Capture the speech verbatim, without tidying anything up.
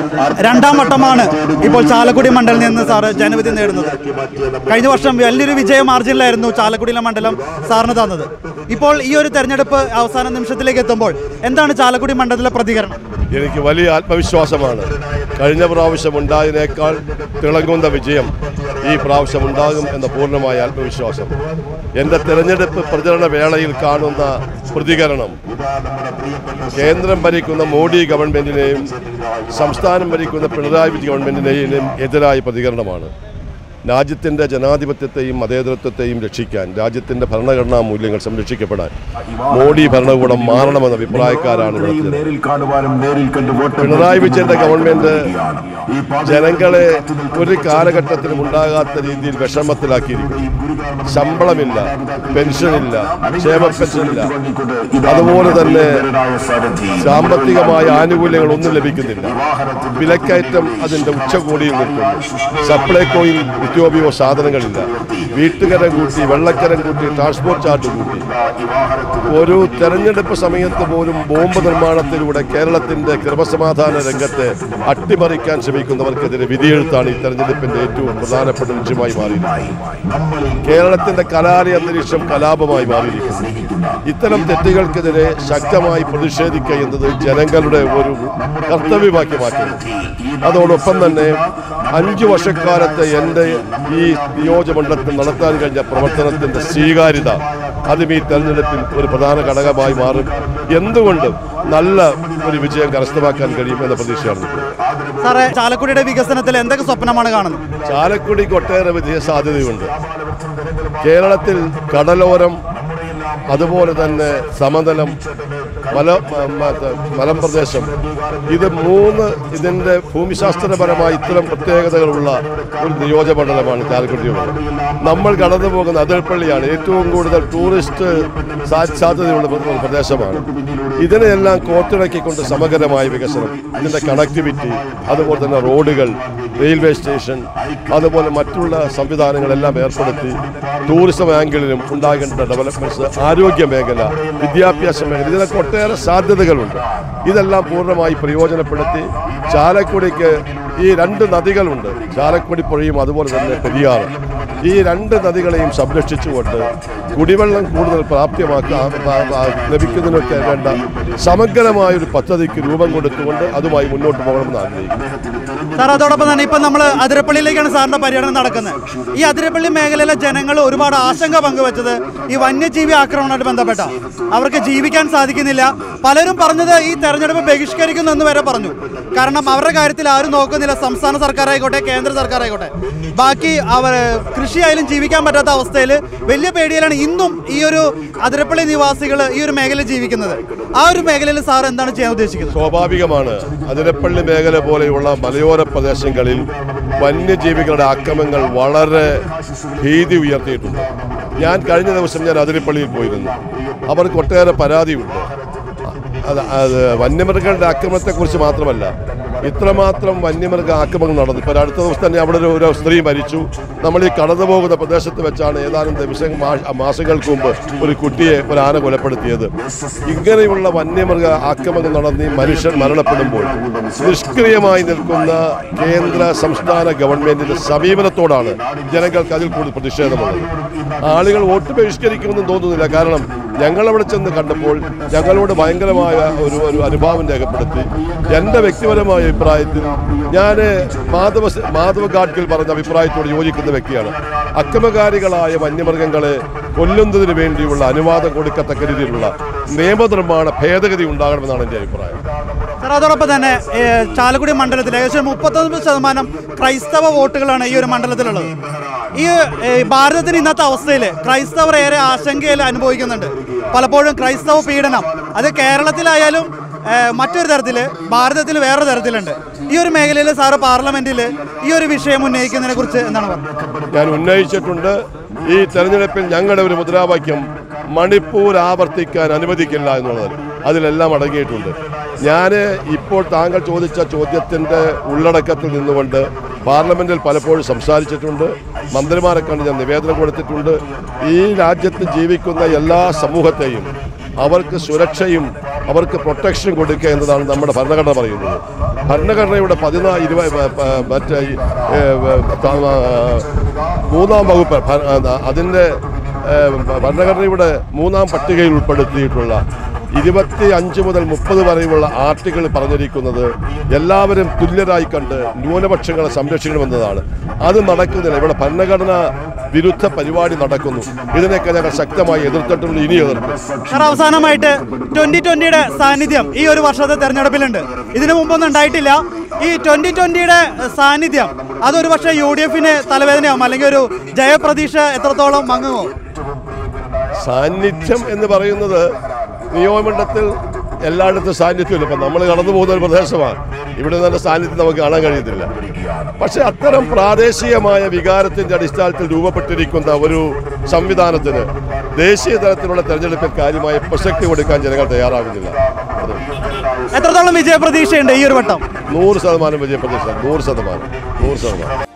രണ്ടാം വട്ടമാണ് ഇപ്പോൾ ചാലക്കുടി മണ്ഡലത്തിൽ നിന്ന് സാറ് ജനവിധി നേടുന്നത്. കഴിഞ്ഞ വർഷം വലിയൊരു വിജയ മാർജിനിലായിരുന്നു ചാലക്കുടിയിലെ മണ്ഡലം സാറിന് തന്നത്. ഇപ്പോൾ ഈ ഒരു തെരഞ്ഞെടുപ്പ് അവസാന നിമിഷത്തിലേക്ക് എത്തുമ്പോൾ എന്താണ് ചാലക്കുടി മണ്ഡലത്തിലെ പ്രതികരണം? എനിക്ക് വലിയ ആത്മവിശ്വാസമാണ്. കഴിഞ്ഞ പ്രാവശ്യം ഉണ്ടായതിനേക്കാൾ തിളങ്ങുന്ന വിജയം ഈ പ്രാവശ്യം ഉണ്ടാകും എന്ന പൂർണ്ണമായ ആത്മവിശ്വാസം. എൻ്റെ തെരഞ്ഞെടുപ്പ് പ്രചരണ വേളയിൽ കാണുന്ന പ്രതികരണം കേന്ദ്രം ഭരിക്കുന്ന മോഡി ഗവൺമെൻറ്റിനെയും സംസ്ഥാനം ഭരിക്കുന്ന പിണറായി വിജയൻ ഗവൺമെൻറ്റിനെയും എതിരായ പ്രതികരണമാണ്. രാജ്യത്തിൻ്റെ ജനാധിപത്യത്തെയും മതേതരത്വത്തെയും രക്ഷിക്കാൻ, രാജ്യത്തിൻ്റെ ഭരണഘടനാ മൂല്യങ്ങൾ സംരക്ഷിക്കപ്പെടാൻ മോഡി ഭരണകൂടം മാറണമെന്ന അഭിപ്രായക്കാരാണ്. പിണറായി വിജയൻ്റെ ഗവൺമെൻറ് ജനങ്ങളെ ഒരു കാലഘട്ടത്തിലും ഉണ്ടാകാത്ത രീതിയിൽ വിഷമത്തിലാക്കിയിരിക്കുന്നു. ശമ്പളമില്ല, പെൻഷനില്ല, ക്ഷേമ പെൻഷനില്ല, അതുപോലെ തന്നെ സാമ്പത്തികമായ ആനുകൂല്യങ്ങൾ ഒന്നും ലഭിക്കുന്നില്ല. വിലക്കയറ്റം അതിൻ്റെ ഉച്ചകോടിയിൽ നിൽക്കുന്നു. സപ്ലൈകോയിൽ നിത്യോപയോഗ സാധനങ്ങളില്ല. വീട്ടുകരം കൂട്ടി, വെള്ളക്കരം കൂട്ടി, ട്രാൻസ്പോർട്ട് ചാർജ് കൂട്ടി. ഒരു തെരഞ്ഞെടുപ്പ് സമയത്ത് പോലും ബോംബ് നിർമ്മാണത്തിലൂടെ കേരളത്തിൻ്റെ ക്രമസമാധാന രംഗത്തെ അട്ടിമറിക്കാൻ ശ്രമിക്കുന്നവർക്കെതിരെ വിധിയെഴുത്താണ് ഈ തെരഞ്ഞെടുപ്പിൻ്റെ ഏറ്റവും പ്രധാനപ്പെട്ട ലക്ഷ്യമായി മാറിയിരിക്കുന്നത്. കേരളത്തിൻ്റെ കലാലയ അന്തരീക്ഷം കലാപമായി മാറിയിരിക്കുന്നു. ഇത്തരം തെറ്റുകൾക്കെതിരെ ശക്തമായി പ്രതിഷേധിക്കുക എന്നത് ജനങ്ങളുടെ ഒരു കർത്തവ്യമാക്കി മാറ്റുന്നു. അതോടൊപ്പം തന്നെ അഞ്ചു വർഷക്കാലത്തെ എൻ്റെ ഈ നിയോജകമണ്ഡലത്തിൽ നടത്താൻ കഴിഞ്ഞ പ്രവർത്തനത്തിൻ്റെ സ്വീകാര്യത അതും ഈ തെരഞ്ഞെടുപ്പിൽ ഒരു പ്രധാന ഘടകമായി മാറും. എന്തുകൊണ്ടും നല്ല ഒരു വിജയം കരസ്ഥമാക്കാൻ കഴിയുമെന്ന പ്രതീക്ഷയാണ്. സാറേ, ചാലക്കുടിയുടെ വികസനത്തിൽ എന്തൊക്കെ സ്വപ്നമാണ് കാണുന്നത്? ചാലക്കുടിക്ക് ഒട്ടേറെ വിജയ സാധ്യതയുണ്ട്. കേരളത്തിൽ കടലോരം, അതുപോലെ തന്നെ സമതലം, മല മലമ്പ്രദേശം, ഇത് മൂന്ന് ഇതിൻ്റെ ഭൂമിശാസ്ത്രപരമായി ഇത്തരം പ്രത്യേകതകളുള്ള ഒരു നിയോജകമണ്ഡലമാണ് ചാലക്കുടിയുള്ളത്. നമ്മൾ കടന്നു പോകുന്ന അതിരപ്പള്ളിയാണ് ഏറ്റവും കൂടുതൽ ടൂറിസ്റ്റ് സാധ്യതയുള്ള പ്രദേശമാണ്. ഇതിനെയെല്ലാം കോർത്തിണക്കിക്കൊണ്ട് സമഗ്രമായ വികസനം, ഇതിൻ്റെ കണക്ടിവിറ്റി, അതുപോലെ തന്നെ റോഡുകൾ, റെയിൽവേ സ്റ്റേഷൻ, അതുപോലെ മറ്റുള്ള സംവിധാനങ്ങളെല്ലാം ഏർപ്പെടുത്തി ടൂറിസം ആംഗിളിലും ഉണ്ടാകേണ്ട ഡെവലപ്മെൻറ്റ്സ്, ആരോഗ്യ മേഖല, വിദ്യാഭ്യാസ മേഖല, ഇതിനൊക്കെ ഒട്ടേറെ സാധ്യതകളുണ്ട്. ഇതെല്ലാം പൂർണ്ണമായി പ്രയോജനപ്പെടുത്തി ചാലക്കുടിക്ക് ഈ രണ്ട് നദികളുണ്ട്, ചാലക്കുടി പുഴയും അതുപോലെ തന്നെ പെരിയാർ. ഈ രണ്ട് നദികളെയും സംരക്ഷിച്ചുകൊണ്ട് കുടിവെള്ളം കൂടുതൽ പ്രാപ്യമാക്കാൻ ലഭിക്കുന്നതിനൊക്കെ വേണ്ട സമഗ്രമായൊരു പദ്ധതിക്ക് രൂപം കൊടുത്തുകൊണ്ട് അതുമായി മുന്നോട്ട് പോകണമെന്ന് ആഗ്രഹിക്കുന്നു. സാർ, അതോടൊപ്പം തന്നെ ഇപ്പം നമ്മൾ അതിരപ്പള്ളിയിലേക്കാണ് സാറിൻ്റെ പര്യടനം നടക്കുന്നത്. ഈ അതിരപ്പള്ളി മേഖലയിലെ ജനങ്ങൾ ഒരുപാട് ആശങ്ക പങ്കുവച്ചത് ഈ വന്യജീവി ആക്രമണവുമായിട്ട് ബന്ധപ്പെട്ട അവർക്ക് ജീവിക്കാൻ സാധിക്കുന്നില്ല. പലരും പറഞ്ഞത് ഈ തെരഞ്ഞെടുപ്പ് ബഹിഷ്കരിക്കുന്നു എന്ന് വരെ പറഞ്ഞു. കാരണം അവരുടെ കാര്യത്തിൽ ആരും നോക്കുന്നില്ല, സംസ്ഥാന സർക്കാർ ആയിക്കോട്ടെ കേന്ദ്ര സർക്കാർ ആയിക്കോട്ടെ. ബാക്കി അവർ കൃഷിയായാലും ജീവിക്കാൻ പറ്റാത്ത അവസ്ഥയിൽ വലിയ പേടിയിലാണ് ഇന്നും ഈ ഒരു അതിരപ്പള്ളി നിവാസികൾ ഈ ഒരു മേഖലയിൽ ജീവിക്കുന്നത്. ആ ഒരു മേഖലയിൽ സാർ എന്താണ് ചെയ്യാൻ ഉദ്ദേശിക്കുന്നത്? സ്വാഭാവികമാണ്, അതിരപ്പള്ളി മേഖല പോലെയുള്ള മലയോര പ്രദേശങ്ങളിൽ വന്യജീവികളുടെ ആക്രമണങ്ങൾ വളരെ ഭീതി ഉയർത്തിയിട്ടുണ്ട്. ഞാൻ കഴിഞ്ഞ ദിവസം ഞാൻ അതിരപ്പള്ളിയിൽ പോയിരുന്നു. അവർക്ക് ഒട്ടേറെ പരാതിയുണ്ട്. അത് അത് വന്യമൃഗങ്ങളുടെ ആക്രമണത്തെക്കുറിച്ച് മാത്രമല്ല, ഇത്രമാത്രം വന്യമൃഗ ആക്രമണം നടന്നു. ഇപ്പോൾ അടുത്ത ദിവസം തന്നെ അവിടെ ഒരു സ്ത്രീ മരിച്ചു. നമ്മൾ ഈ കടന്നു പോകുന്ന പ്രദേശത്ത് വെച്ചാണ് ഏതാനും ദിവസം മാസങ്ങൾക്ക് മുമ്പ് ഒരു കുട്ടിയെ ഒരു ആന കൊലപ്പെടുത്തിയത്. ഇങ്ങനെയുള്ള വന്യമൃഗ ആക്രമണം നടന്ന് മനുഷ്യൻ മരണപ്പെടുമ്പോൾ നിഷ്ക്രിയമായി നിൽക്കുന്ന കേന്ദ്ര സംസ്ഥാന ഗവൺമെന്റിന്റെ സമീപനത്തോടാണ് ജനങ്ങൾക്ക് അതിൽ കൂടുതൽ പ്രതിഷേധമുള്ളത്. ആളുകൾ വോട്ട് ബഹിഷ്കരിക്കുമെന്നും തോന്നുന്നില്ല. കാരണം ഞങ്ങളവിടെ ചെന്ന് കണ്ടപ്പോൾ ഞങ്ങളോട് ഭയങ്കരമായ ഒരു ഒരു അനുഭാവം രേഖപ്പെടുത്തി. എൻ്റെ വ്യക്തിപരമായ അഭിപ്രായത്തിൽ ഞാൻ മാധവ മാധവ ഗാഡ്ഗിൽ പറഞ്ഞ അഭിപ്രായത്തോട് യോജിക്കുന്ന വ്യക്തിയാണ്. അക്രമകാരികളായ വന്യമൃഗങ്ങളെ കൊല്ലുന്നതിന് വേണ്ടിയുള്ള അനുവാദം കൊടുക്കത്തക്ക രീതിയിലുള്ള നിയമനിർമ്മാണ ഭേദഗതി ഉണ്ടാകണമെന്നാണ് എൻ്റെ അഭിപ്രായം. സാർ, അതോടൊപ്പം തന്നെ ചാലക്കുടി മണ്ഡലത്തിൽ ഏകദേശം മുപ്പത്തൊൻപത് ശതമാനം ക്രൈസ്തവ വോട്ടുകളാണ് ഈ ഒരു മണ്ഡലത്തിലുള്ളത്. ഈ ഭാരതത്തിന് ഇന്നത്തെ അവസ്ഥയിൽ ക്രൈസ്തവർ ഏറെ ആശങ്കയിൽ അനുഭവിക്കുന്നുണ്ട്. പലപ്പോഴും ക്രൈസ്തവ പീഡനം അത് കേരളത്തിലായാലും മറ്റൊരു തരത്തിൽ, ഭാരതത്തിൽ വേറൊരു തരത്തിലുണ്ട്. ഈ ഒരു മേഖലയിൽ സാറ് പാർലമെന്റിൽ ഈ ഒരു വിഷയം ഉന്നയിക്കുന്നതിനെ കുറിച്ച് എന്താണ് പറഞ്ഞത്? ഞാൻ ഉന്നയിച്ചിട്ടുണ്ട്. ഈ തെരഞ്ഞെടുപ്പിൽ ഞങ്ങളുടെ ഒരു മുദ്രാവാക്യം മണിപ്പൂർ ആവർത്തിക്കാൻ അനുവദിക്കില്ല എന്നുള്ളത് അതിലെല്ലാം അടങ്ങിയിട്ടുണ്ട്. ഞാൻ ഇപ്പോൾ താങ്കൾ ചോദിച്ച ചോദ്യത്തിൻ്റെ ഉള്ളടക്കത്തിൽ നിന്നുകൊണ്ട് പാർലമെൻറ്റിൽ പലപ്പോഴും സംസാരിച്ചിട്ടുണ്ട്. മന്ത്രിമാരെ കണ്ട് ഞാൻ നിവേദനം കൊടുത്തിട്ടുണ്ട്. ഈ രാജ്യത്ത് ജീവിക്കുന്ന എല്ലാ സമൂഹത്തെയും അവർക്ക് സുരക്ഷയും അവർക്ക് പ്രൊട്ടക്ഷൻ കൊടുക്കുക എന്നതാണ് നമ്മുടെ ഭരണഘടന പറയുന്നത്. ഭരണഘടനയുടെ പതിനാല് ഇരുപത് മറ്റേ മൂന്നാം വകുപ്പ് അതിൻ്റെ ഭരണഘടനയുടെ മൂന്നാം പട്ടികയിൽ ഉൾപ്പെടുത്തിയിട്ടുള്ള ഇരുപത്തി അഞ്ച് മുതൽ മുപ്പത് വരെയുള്ള ആർട്ടിക്കിൾ പറഞ്ഞിരിക്കുന്നത് എല്ലാവരും തുല്യരായി കണ്ട് ന്യൂനപക്ഷങ്ങളെ സംരക്ഷിക്കണമെന്നതാണ്. അത് നടക്കുന്നില്ല. ഇവിടെ ഭരണഘടന വിരുദ്ധ പരിപാടി നടക്കുന്നു. ഇതിനൊക്കെ ഞങ്ങൾ ശക്തമായി എതിർത്തിട്ടുണ്ട്, ഇനി എതിർക്കും. സാർ, അവസാനമായിട്ട് ട്വന്റി ട്വന്റിയുടെ സാന്നിധ്യം ഈ ഒരു വർഷത്തെ തെരഞ്ഞെടുപ്പിലുണ്ട്. ഇതിനു മുമ്പൊന്നും ഉണ്ടായിട്ടില്ല. ഈ ട്വന്റി ട്വന്റിയുടെ സാന്നിധ്യം അതൊരു പക്ഷേ യു ഡി എഫിന് തലവേദനയാവും, അല്ലെങ്കിൽ ഒരു ജയപ്രതീക്ഷ എത്രത്തോളം മങ്ങുമോ? സാന്നിധ്യം എന്ന് പറയുന്നത് നിയോജകമണ്ഡലത്തിൽ എല്ലായിടത്തും സാന്നിധ്യമില്ല. ഇപ്പം നമ്മൾ കടന്നു പോകുന്ന ഒരു പ്രദേശമാണ്. ഇവിടെ നല്ല സാന്നിധ്യം നമുക്ക് കാണാൻ കഴിയത്തില്ല. പക്ഷേ അത്തരം പ്രാദേശികമായ വികാരത്തിൻ്റെ അടിസ്ഥാനത്തിൽ രൂപപ്പെട്ടിരിക്കുന്ന ഒരു സംവിധാനത്തിന് ദേശീയ തലത്തിലുള്ള തെരഞ്ഞെടുപ്പിൽ കാര്യമായ പ്രസക്തി കൊടുക്കാൻ ജനങ്ങൾ തയ്യാറാകുന്നില്ല. എത്രത്തോളം വിജയപ്രതീക്ഷയുണ്ട് ഈ ഒരു വട്ടം? നൂറ് ശതമാനം വിജയപ്രതീക്ഷ. നൂറ് ശതമാനം നൂറ് ശതമാനം